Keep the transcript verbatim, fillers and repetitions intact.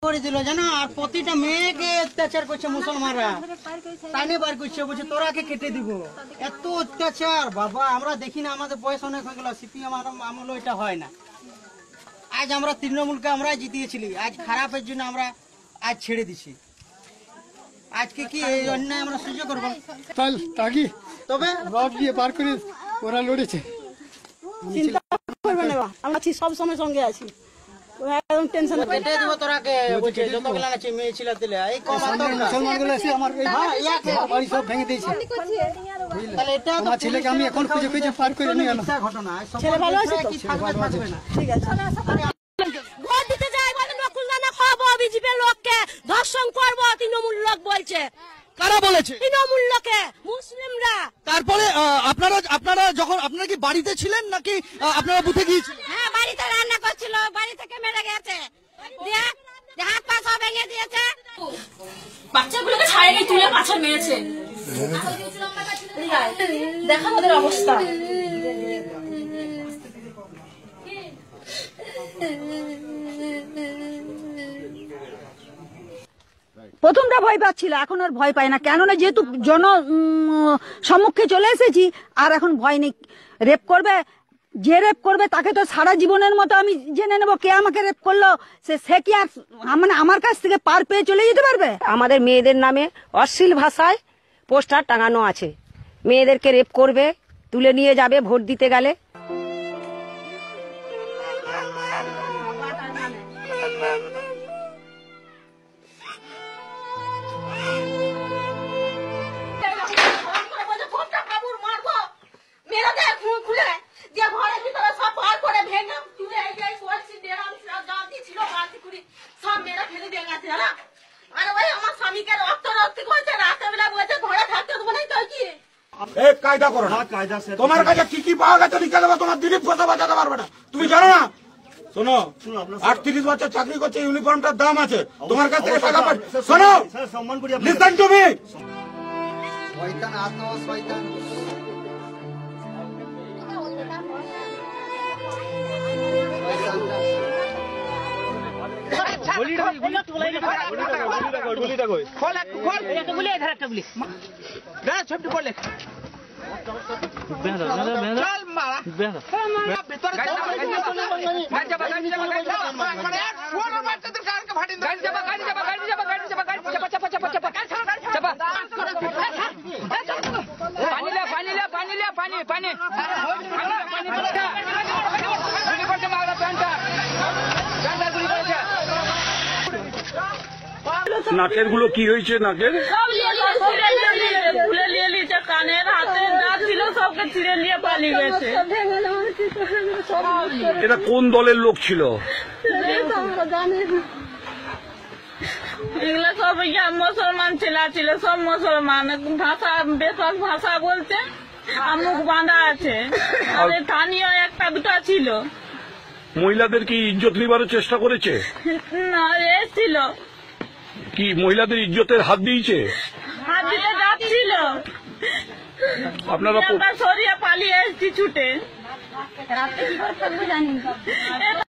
করে দিল জানো, আর প্রতিটা মেয়েকে অত্যাচার করছে মুসলমানরা, টাইনে বার করছে, বলছে তোরাকে কেটে দিব। এত অত্যাচার বাবা, আমরা দেখি না, আমাদের বয়স অনেক হয়ে গেল, সিপিএম আমল এটা হয় না। আজ আমরা তৃণমূলকে আমরা জিতিয়েছিলি, আজ খারাপের জন্য আমরা আজ ছেড়ে দিছি। আজকে কি এই অন্যায় আমরা সহ্য করবো? তবে রড দিয়ে পার করে ওরা লড়েছে। চিন্তা করবে না, আমরা আছি, সব সময় সঙ্গে আছি, একদম টেনশন কেটে দিব তোরাকে, বলছে যতগুলো আছে মেয়ে ছিল দিলে এই কম মুসলমান গুলো এসে আমার বাড়ি সব ভেঙে দিয়েছে। তাহলে এটা আমার ছেলেকে আমি এখন খুঁজে খুঁজে পার করে নিয়ে গেলাম। ঘটনা ছেলে ভালো আছে তো? থাকবে না। ঠিক আছে, ভোট দিতে যাই বলে নকুলদানা খাবো, বিজেপির লোককে ধর্ষণ করবো, তৃণমূল লোক বলছে। কারা বলেছে? তৃণমূল লোকে, মুসলিমরা। তারপরে আপনারা আপনারা যখন আপনারা কি বাড়িতে ছিলেন নাকি আপনারা বুথে গিয়েছিলেন? হ্যাঁ, বাড়িতে রান্না করছিল, বাড়ি থেকে মেরে গেছে, দিয়ে হাত পা সব ভেঙে দিয়েছে। বাচ্চাগুলোকে ছাড়েনি, তুলে পাছার মেরেছে। দেখা ওদের অবস্থা। প্রথমটা ভয় পাচ্ছিল, এখন আর ভয় পাই না, কেননা যেহেতু জন সম্মুখে চলে এসেছি, আর এখন ভয় নেই। রেপ করবে, যে রেপ করবে তাকে তো সারা জীবনের মতো আমি জেনে নেবো কে আমাকে রেপ করলো, সে সে কি আর মানে আমার কাছ থেকে পার পেয়ে চলে যেতে পারবে? আমাদের মেয়েদের নামে অশ্লীল ভাষায় পোস্টার টাঙানো আছে, মেয়েদেরকে রেপ করবে, তুলে নিয়ে যাবে ভোট দিতে গেলে। কায়দা করো না, তোমার কাছে কি কি পাওয়া গেছে লিখে দেবো, তোমার দিলীপ কথা বাঁচাতে পারবে না, তুমি জানো না? শোনো, আটত্রিশ বছর চাকরি করছে, ইউনিফর্মটার দাম আছে, তোমার কাছ থেকে টাকা পাই। শোনো, লিসেন টু মি। নাকের গুলো কি হয়েছে? নাকের খুলে নিয়ে নিয়েছে, কানের হাতে যা ছিল সবকে ছিঁড়ে নিয়ে পালিয়ে গেছে। এটা কোন দলের লোক ছিল? এগুলো সব মুসলমান ছেলে ছিল, সব মুসলমান। ভাষা বেশক ভাষা বলছে, মুখ বাঁধা আছে, আর স্থানীয় একটা দুটা ছিল। মহিলাদের কি ইজ্জত নিবারের চেষ্টা করেছে? না, এসছিল কি মহিলাদের ইজ্জতের হাত দিয়েছে? হাত দিতে যাচ্ছিল, আপনারা সরিয়ে পালিয়ে এসছি ছুটে।